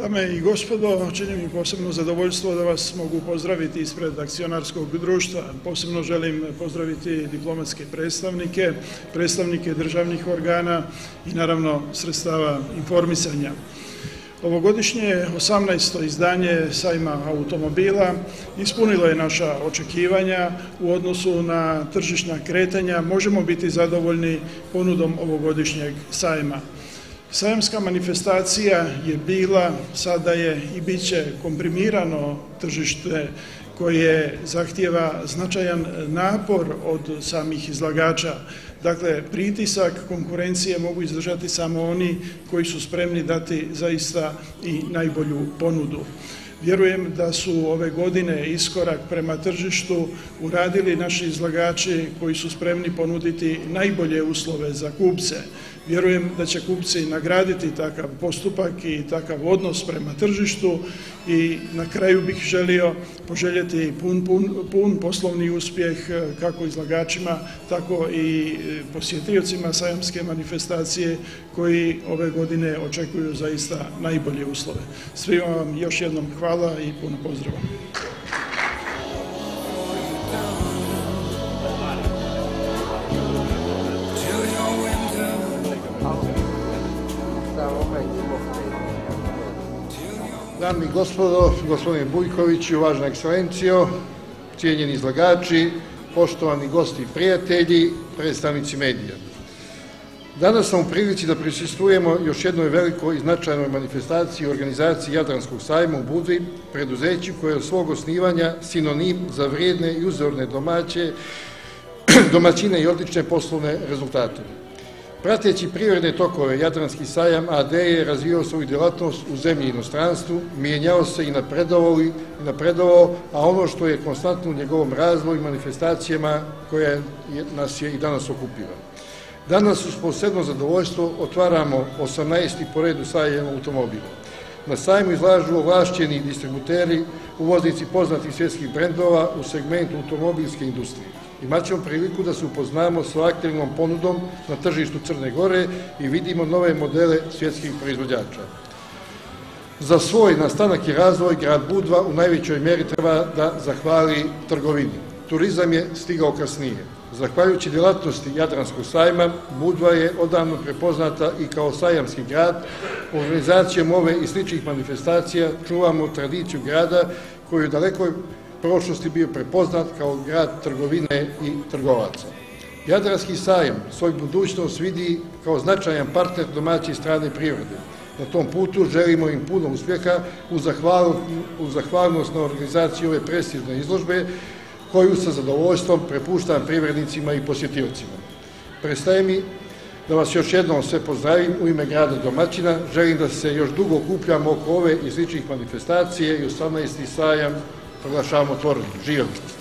Dame i gospodo, čini mi posebno zadovoljstvo da vas mogu pozdraviti ispred akcionarskog društva. Posebno želim pozdraviti diplomatske predstavnike, predstavnike državnih organa i naravno sredstava informisanja. Ovogodišnje 18. izdanje sajma automobila ispunilo je naša očekivanja u odnosu na tržišna kretanja. Možemo biti zadovoljni ponudom ovogodišnjeg sajma. Sajamska manifestacija je bila, sada je i bit će komprimirano tržište koje zahtijeva značajan napor od samih izlagača. Dakle, pritisak konkurencije mogu izdržati samo oni koji su spremni dati zaista i najbolju ponudu. Vjerujem da su ove godine iskorak prema tržištu uradili naši izlagači koji su spremni ponuditi najbolje uslove za kupce. Vjerujem da će kupci nagraditi takav postupak i takav odnos prema tržištu i na kraju bih želio poželjeti pun poslovni uspjeh kako izlagačima, tako i posjetiocima sajamske manifestacije koji ove godine očekuju zaista najbolje uslove. Svima vam još jednom hvala i puno pozdrava. Dame i gospodo, gospodine Bujkoviću, uvažena ekscelencijo, cijenjeni izlagači, poštovani gosti i prijatelji, predstavnici medija. Danas sam u prilici da prisustvujemo još jednoj velikoj i značajnoj manifestaciji i organizaciji Jadranskog sajma u Budvi, preduzeću koje je od svog osnivanja sinonim za vrijedne i uzorne domaćine i odlične poslovne rezultate. Prateći privredne tokove, Jadranski sajam AD je razvijao svoju djelatnost u zemlji i inostranstvu, mijenjao se i napredovao, a ono što je konstantno u njegovom razvoju i manifestacijama koja nas je i danas okupila. Danas uz posebno zadovoljstvo otvaramo 18. po redu sajam automobila. Na sajmu izlažu ovlašćeni distributeri, uvoznici poznatih svjetskih brendova u segmentu automobilske industrije. Imaćemo priliku da se upoznamo sa aktivnom ponudom na tržištu Crne Gore i vidimo nove modele svjetskih proizvođača. Za svoj nastanak i razvoj grad Budva u najvećoj mjeri treba da zahvali trgovini. Turizam je stigao kasnije. Zahvaljujući djelatnosti Jadranskog sajma, Budva je odavno prepoznata i kao sajamski grad. Organizacijom ove i sličnih manifestacija čuvamo tradiciju grada koju je daleko prošlosti bio prepoznat kao grad trgovine i trgovaca. Jadranski sajam svoju budućnost vidi kao značajan partner domaće i strane privrede. Na tom putu želimo im puno uspjeha u zahvalnost na organizaciju ove prestižne izložbe koju sa zadovoljstvom prepuštam privrednicima i posjetiocima. Prestaje mi da vas još jednom sve pozdravim u ime grada domaćina. Želim da se još dugo okupljamo oko ove i sličnih manifestacije i 18. sajam proglašavamo otvorenim. Živjeli!